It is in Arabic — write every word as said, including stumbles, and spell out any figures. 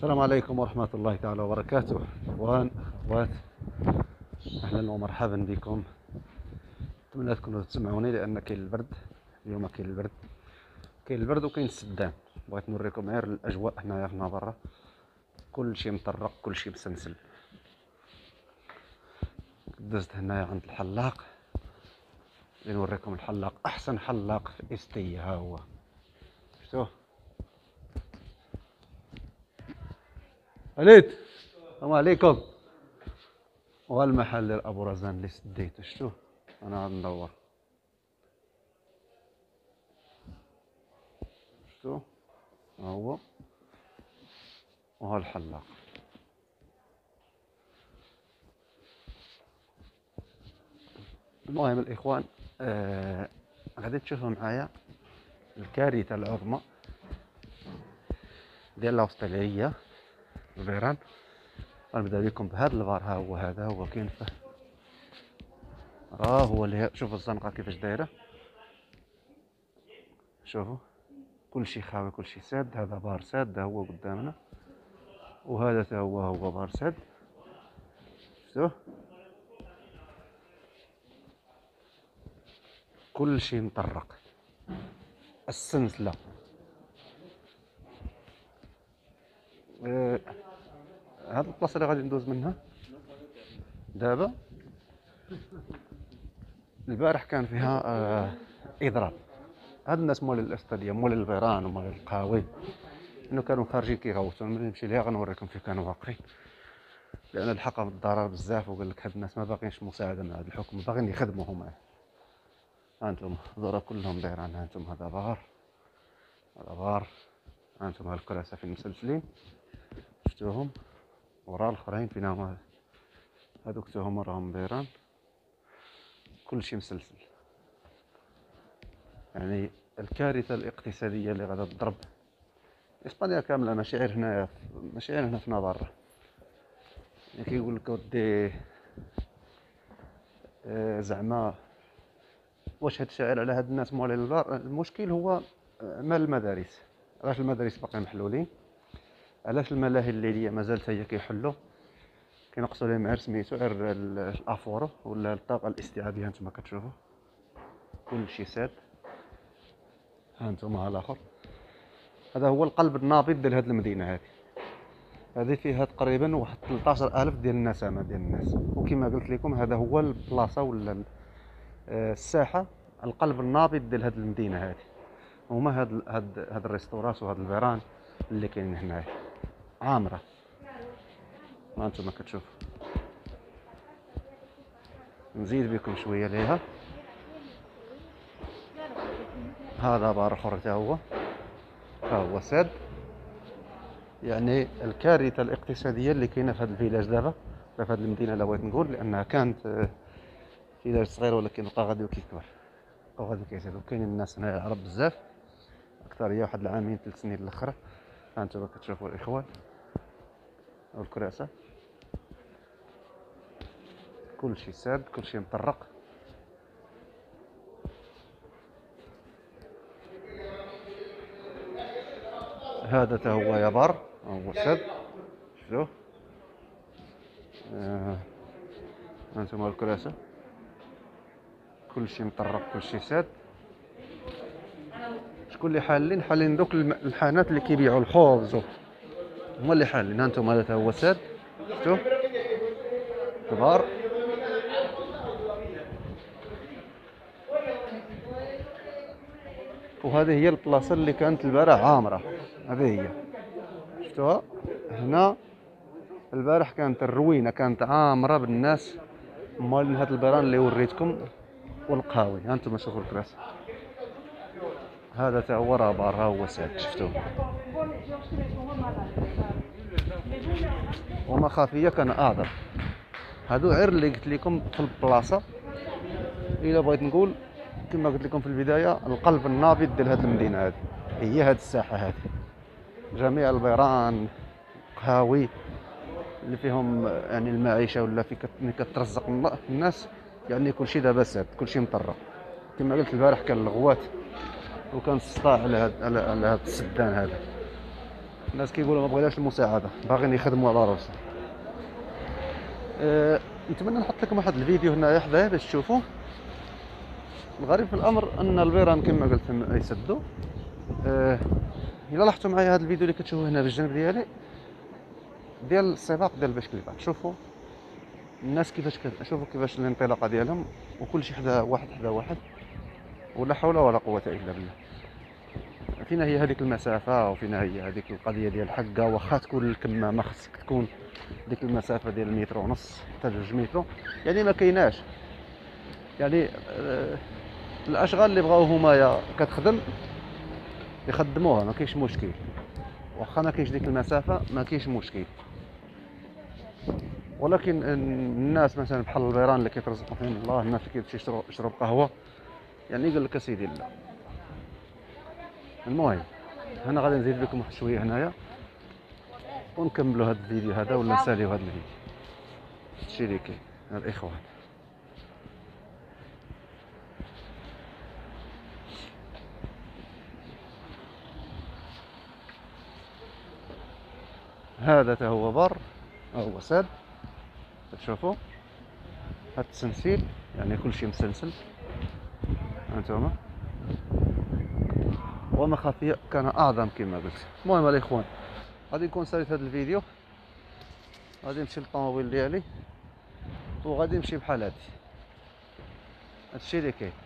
السلام عليكم ورحمة الله تعالى وبركاته. اخوان اخوات، اهلا ومرحبا بكم. اتمنى تكونوا تسمعوني لان كاين البرد اليوم، كاين البرد كاين البرد وكاين السدان. بغيت نوريكم غير الاجواء هنايا هنا برا، كلشي مطرق كلشي مسنسل. دزت هنايا عند الحلاق لنوريكم الحلاق، احسن حلاق في استي. ها هو، شفتوه؟ عليت السلام عليكم. والمحل ابو رزان اللي سديته، شفتوه؟ انا غادي ندور، شفتوه؟ ها هو وها الحلاق. المهم الاخوان، آه غادي تشوفوا معايا الكارثه العظمى ديال الاوستراليه، الفيران. غنبدا لكم بهذا الفار. ها هو، هذا هو كاين فيه، راه هو اللي شوفوا الزنقه كيفاش دايره، شوفوا كلشي خاوي كلشي ساد. هذا بار ساد، هو قدامنا، وهذا تا هو هو بار ساد، شفتوه؟ كلشي مطرق، السنسله. آه هاد البلاصه اللي غادي ندوز منها دابا، البارح كان فيها آه اضراب. هاد الناس مول الاستاديا، مول الفيران ومول القهاوي، انه كانوا خارجين كيغوتوا. ملي نمشي ليها غنوريكم فين كانوا واقفين، لان الحقهم الضرر بزاف، وقال لك هاد الناس ما باغينش مساعده من هاد الحكم، باغيين يخدموا هما. ها انتم الدورة كلهم دايرين. ها انتم هذا بار، هذا بار. ها انتم هالكراسه فين مسلسلين، شفتوهم؟ ورا الاخرين فين هما؟ هذوك تا هما راهم دايران، كلشي مسلسل. يعني الكارثه الاقتصاديه اللي غادا تضرب اسبانيا كامله، ماشي غير هنايا، ماشي غير هنا في نافارا. يعني كيقول لك ودي آه زعما واش هاد الشاعر على هاد الناس مولين البار. المشكل هو مال المدارس. علاش المدارس باقي محلولين؟ علاش الملاهي الليليه مازالت هي كيحلوا كينقصوا لهم غير سميتو غير الافورو ولا الطاقه الاستيعابيه؟ هانتوما كتشوفوا كلشي ساد. هانتوما الاخر، هذا هو القلب النابض ديال هاد المدينه. هذه هذه فيها تقريبا واحد ثلاثة ألف ديال النسمه ديال الناس، وكما قلت لكم هذا هو البلاصه ولا الساحه، القلب النابض ديال هاد المدينه. هذه هما هاد هاد هاد الريستورات وهاد الفيران اللي كاينين هنايا عامره. ما انتم كتشوفوا. نزيد بكم شويه ليها. هذا بار اخر حتى هو، ها هو ساد. يعني الكارثه الاقتصاديه اللي كاينه في هذا الفيلاج دابا، في هذه المدينه اللي بغيت نقول، لانها كانت فيلاج صغير ولكن بقى غادي كيكبر، بقى غادي كيزيد. وكاينين الناس هنا عرب بزاف، اكثريه واحد العامين ثلاث سنين الاخرى. ها انتم كتشوفوا الاخوان والكراسه، كلشي ساد كلشي مطرق. هذا تا هو يا بار، هو ساد، شفتوه؟ آه. هانتوما الكراسه، كلشي مطرق كلشي ساد. شكون اللي حالين؟ حالين دوك الحانات اللي كيبيعوا الخبز، هما اللي حالين. هانتوما هذا تا هو ساد، شفتوه؟ كبار. وهذه هي البلاصه اللي كانت البارح عامره، هذه هي، شفتوها؟ هنا البارح كانت الروينه كانت عامره بالناس مال هاد البيران اللي وريتكم والقهاوي. ها انتم شوفوا الكراسه، هذا تا هو راه بار، ها هو ساد، شفتوه؟ ومخافيه كان اعظم. هادو غير اللي قلت لكم في البلاصه، الا بغيت نقول كما قلت لكم في البدايه، القلب النابض ديال هذه المدينه. هذه هي هذه الساحه، هذه جميع البيران قهاوي اللي فيهم يعني المعيشه ولا في كترزق الناس. يعني كلشي دابا ساد، كلشي مطرق. كما قلت البارح كان الغوات وكان الصداع على هذا على هذا السدان هذا. الناس كيقولوا ما بغيناش المساعده، باغيين يخدموا على راسهم. أه نتمنى نحط لكم واحد الفيديو هنايا حدايا باش تشوفوا. الغريب في الامر ان البيران كما قلت يسدوا. أه الا لاحظتوا معايا هذا الفيديو اللي كتشوفوه هنا في الجنب ديالي ديال السباق ديال البشكليبات، شوفوا الناس كيفاش كتشوفوا كيفاش الانطلاقه ديالهم، وكل شيء حدا واحد حدا واحد، ولا حول ولا قوه الا بالله. فينا هي هذيك المسافه، وفينا هي هذيك القضيه ديال الحقه، واخا تكون الكمامه خصك تكون ديك المسافه ديال متر ونص حتى جوج متر، يعني ما كايناش. يعني آه الاشغال اللي بغاو هما كتخدم يخدموها، ما كاينش مشكل، واخا ما كاينش ديك المسافه ما كاينش مشكل. ولكن الناس مثلا بحال البيران اللي كيترزقوا فيهم الله، الناس اللي كيمشي يشرب قهوه، يعني قال لك اسيدي لا. المهم انا غادي نزيد لكم واحد شويه هنايا ونكملوا هذا الفيديو هذا، ولا نساليو هذا الفيديو. هادشي اللي كاين الاخوان. هذا تا هو بر، ها هو ساد، تشوفوا هاد التسلسل، يعني كلشي مسلسل هانتوما، وما خفي كان اعظم كما قلت. المهم الاخوان غادي نكون ساليت هذا الفيديو، غادي نمشي للطوموبيل ديالي وغادي نمشي بحال هادي. هادشي اللي كاين.